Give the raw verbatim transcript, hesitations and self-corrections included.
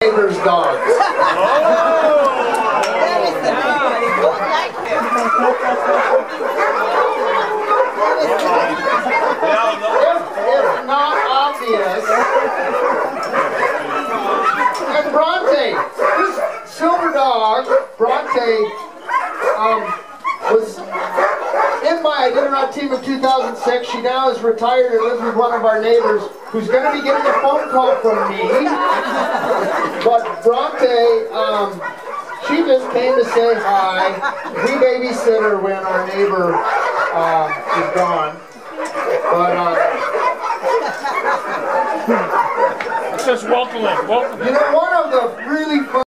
neighbor's dogs. If, if not obvious. And Bronte, this silver dog, Bronte, um, was in my Iditarod team of two thousand six. She now is retired and lives with one of our neighbors who's going to be getting a phone call from me. But Bronte, um, she just came to say hi. We babysit her when our neighbor uh, is gone. But, uh, it says welcome, welcome. you know, one of the really fun